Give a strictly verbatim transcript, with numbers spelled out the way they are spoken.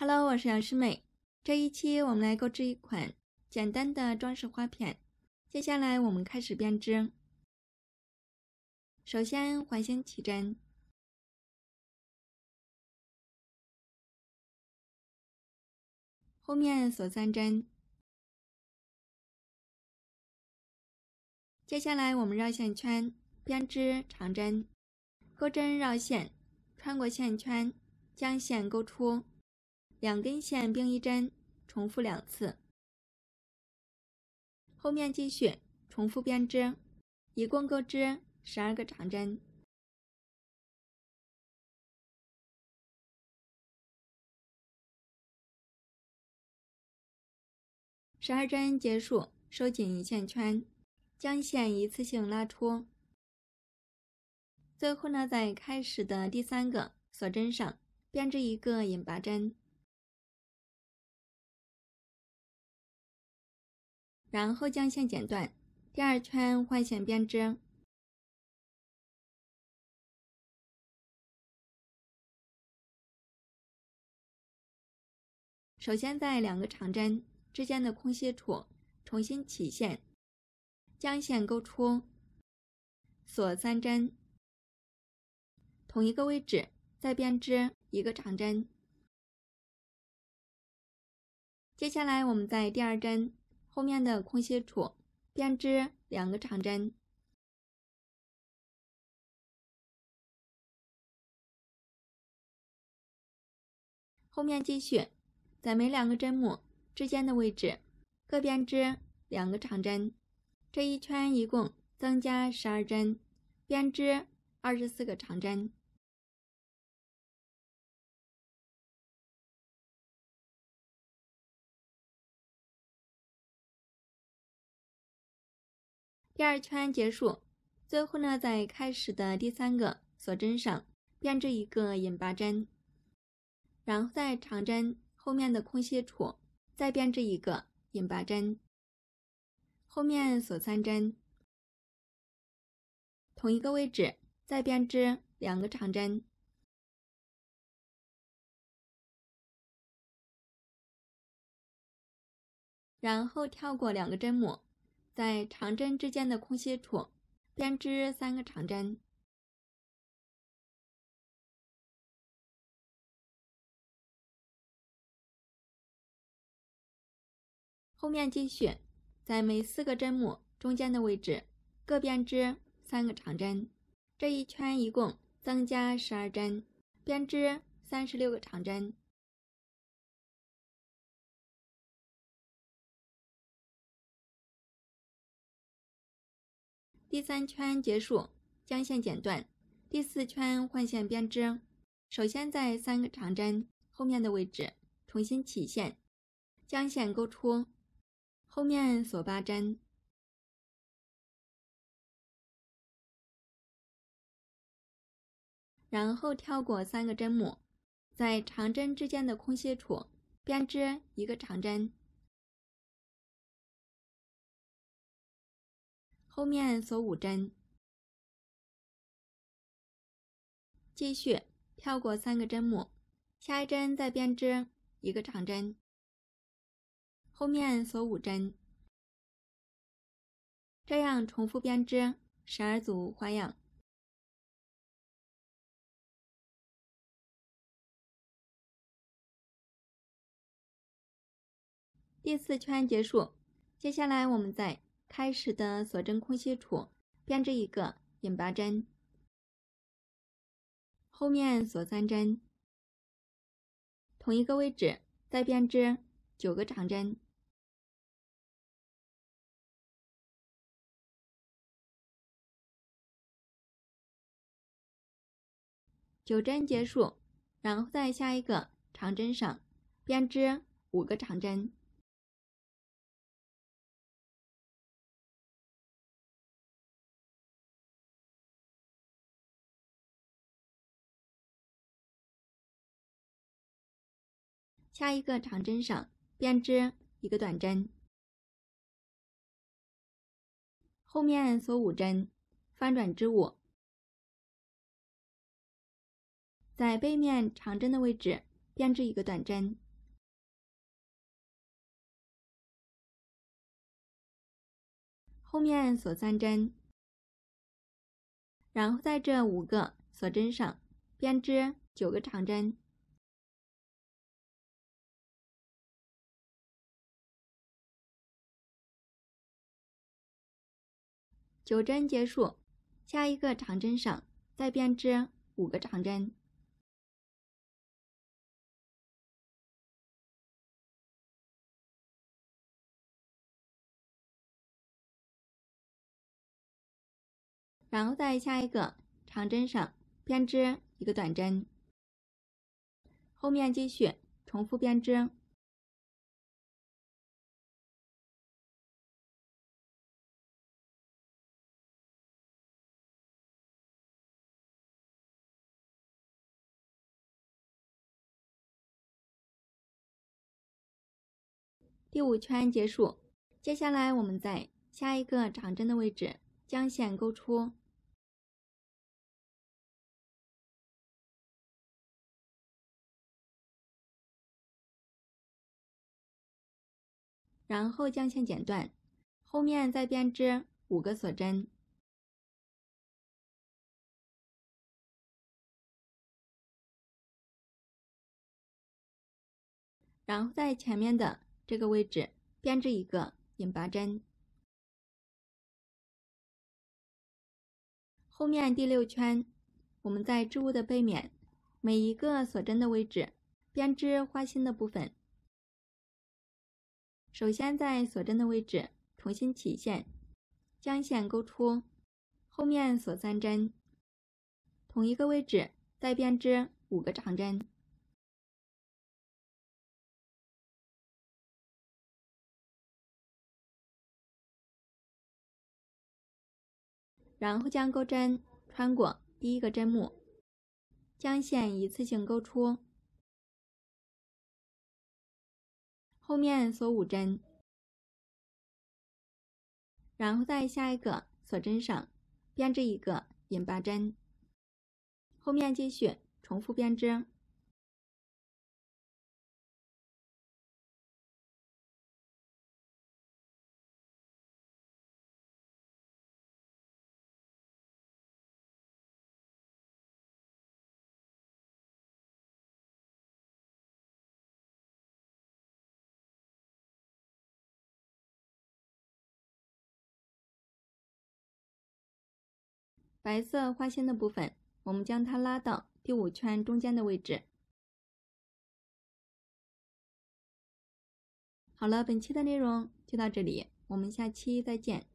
Hello， 我是杨诗美。这一期我们来购置一款简单的装饰花片。接下来我们开始编织。首先环形起针，后面锁三针。接下来我们绕线圈，编织长针，钩针绕线，穿过线圈，将线勾出，两根线并一针，重复两次。后面继续重复编织，一共钩织十二个长针。十二针结束，收紧一线圈，将线一次性拉出。最后呢，在开始的第三个锁针上编织一个引拔针，然后将线剪断，第二圈换线编织。首先在两个长针之间的空隙处重新起线，将线勾出，锁三针，同一个位置再编织一个长针。接下来我们在第二针后面的空隙处编织两个长针，后面继续在每两个针目之间的位置各编织两个长针，这一圈一共增加十二针，编织二十四个长针。第二圈结束，最后呢，在开始的第三个锁针上编织一个引拔针，然后在长针后面的空隙处再编织一个引拔针，后面锁三针，同一个位置再编织两个长针。然后跳过两个针目，在长针之间的空隙处编织三个长针。后面继续在每四个针目中间的位置各编织三个长针，这一圈一共增加十二针，编织三十六个长针。第三圈结束，将线剪断，第四圈换线编织。首先在三个长针后面的位置重新起线，将线勾出，后面锁八针，然后跳过三个针目，在长针之间的空隙处编织一个长针，后面锁五针，继续跳过三个针目，下一针再编织一个长针，后面锁五针，这样重复编织十二组花样。第四圈结束，接下来我们在开始的锁针空隙处编织一个引拔针，后面锁三针，同一个位置再编织九个长针。九针结束，然后在下一个长针上编织五个长针。下一个长针上编织一个短针，后面锁五针，翻转织物，在背面长针的位置编织一个短针， 后面锁三针，然后在这五个锁针上编织九个长针。九针结束，下一个长针上再编织五个长针。然后在下一个长针上编织一个短针，后面继续重复编织。第五圈结束，接下来我们在下一个长针的位置将线勾出，然后将线剪断，后面再编织五个锁针，然后在前面的这个位置编织一个引拔针。后面第六圈，我们在织物的背面每一个锁针的位置编织花心的部分。首先在锁针的位置重新起线，将线勾出，后面锁三针，同一个位置再编织五个长针，然后将钩针穿过第一个针目，将线一次性勾出，后面锁五针，然后在下一个锁针上编织一个引拔针，后面继续重复编织。白色花心的部分，我们将它拉到第五圈中间的位置。好了，本期的内容就到这里，我们下期再见。